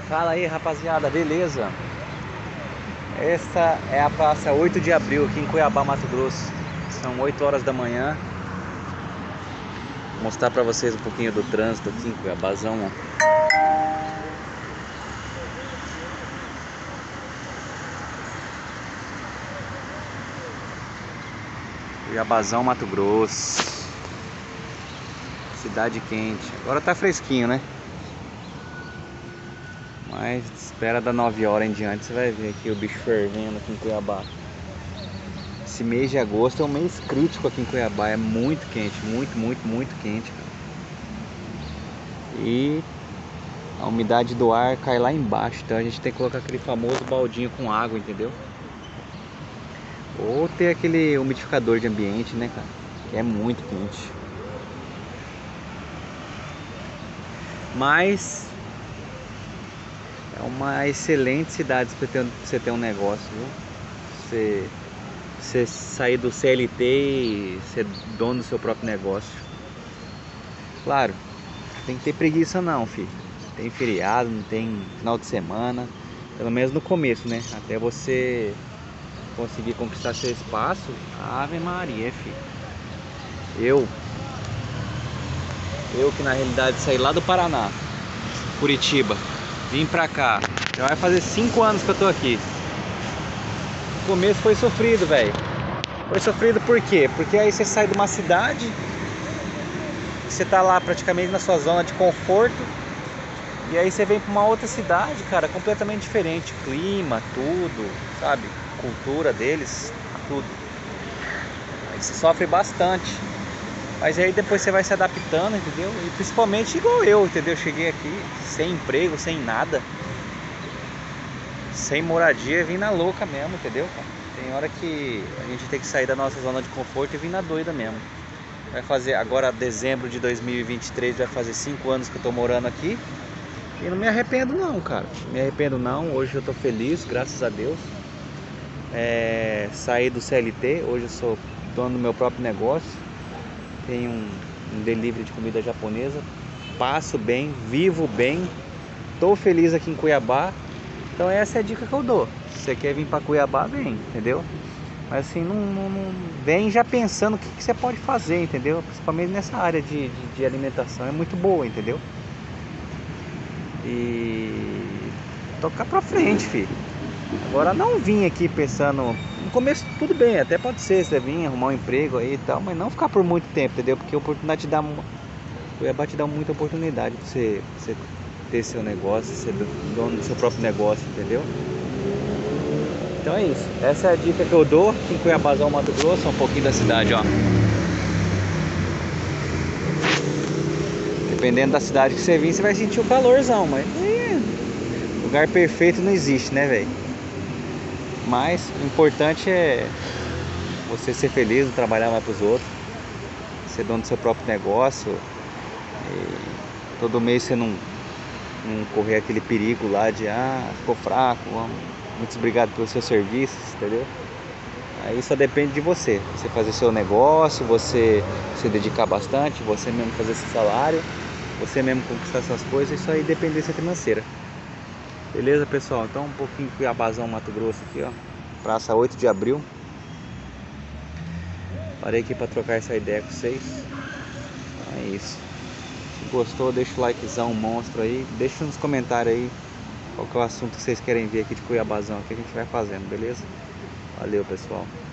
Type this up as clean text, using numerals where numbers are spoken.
Fala aí, rapaziada, beleza? Esta é a praça 8 de abril aqui em Cuiabá, Mato Grosso. São 8 horas da manhã. Vou mostrar pra vocês um pouquinho do trânsito aqui em Cuiabazão, ó. Cuiabazão, Mato Grosso. Cidade quente. Agora tá fresquinho, né? Mas espera da 9 horas em diante, você vai ver aqui o bicho fervendo aqui em Cuiabá. Esse mês de agosto é um mês crítico aqui em Cuiabá, é muito quente, muito quente, cara. E a umidade do ar cai lá embaixo, então a gente tem que colocar aquele famoso baldinho com água, entendeu? Ou ter aquele umidificador de ambiente, né, cara? Que é muito quente. Mas é uma excelente cidade para você ter um negócio, viu? Você sair do CLT e ser dono do seu próprio negócio. Claro, tem que ter preguiça não, filho. Tem feriado, não tem final de semana. Pelo menos no começo, né? Até você conseguir conquistar seu espaço. Ave Maria, filho. Eu que na realidade saí lá do Paraná, Curitiba, vim pra cá. Já vai fazer 5 anos que eu tô aqui. O começo foi sofrido, velho. Foi sofrido por quê? Porque aí você sai de uma cidade, você tá lá praticamente na sua zona de conforto, e aí você vem pra uma outra cidade, cara, completamente diferente. Clima, tudo, sabe? Cultura deles, tudo. Aí você sofre bastante. Mas aí depois você vai se adaptando, entendeu? E principalmente igual eu, entendeu? Cheguei aqui sem emprego, sem nada, sem moradia, vim na louca mesmo, entendeu, cara? Tem hora que a gente tem que sair da nossa zona de conforto e vir na doida mesmo. Vai fazer agora, dezembro de 2023, vai fazer 5 anos que eu tô morando aqui. E não me arrependo não, cara. Não me arrependo não, hoje eu tô feliz, graças a Deus. Saí do CLT, hoje eu sou dono do meu próprio negócio. Tenho um delivery de comida japonesa. Passo bem, vivo bem. Tô feliz aqui em Cuiabá. Então essa é a dica que eu dou. Se você quer vir para Cuiabá, vem, entendeu? Mas assim, não vem já pensando o que você pode fazer, entendeu? Principalmente nessa área de alimentação, é muito boa, entendeu? E tocar pra frente, filho. Agora não vim aqui pensando. No começo tudo bem, até pode ser, você vir arrumar um emprego aí e tal, mas não ficar por muito tempo, entendeu? Porque a oportunidade te dá. Cuiabá te dá muita oportunidade pra você ter seu negócio, ser dono do seu próprio negócio, entendeu? Então é isso. Essa é a dica que eu dou aqui em Cuiabazão, Mato Grosso, um pouquinho da cidade, ó. Dependendo da cidade que você vir, você vai sentir o calorzão, mas lugar perfeito não existe, né, velho? Mas o importante é você ser feliz, não trabalhar mais pros outros, ser dono do seu próprio negócio. E todo mês você não correr aquele perigo lá de ficou fraco, muito obrigado pelos seus serviços, entendeu? Aí só depende de você fazer seu negócio, você se dedicar bastante, você mesmo fazer seu salário, você mesmo conquistar suas coisas, isso aí é dependência financeira. Beleza, pessoal? Então um pouquinho de Cuiabazão, Mato Grosso aqui, ó. Praça 8 de abril. Parei aqui para trocar essa ideia com vocês. É isso. Se gostou, deixa o likezão, monstro aí. Deixa nos comentários aí qual que é o assunto que vocês querem ver aqui de Cuiabazão, que a gente vai fazendo, beleza? Valeu, pessoal.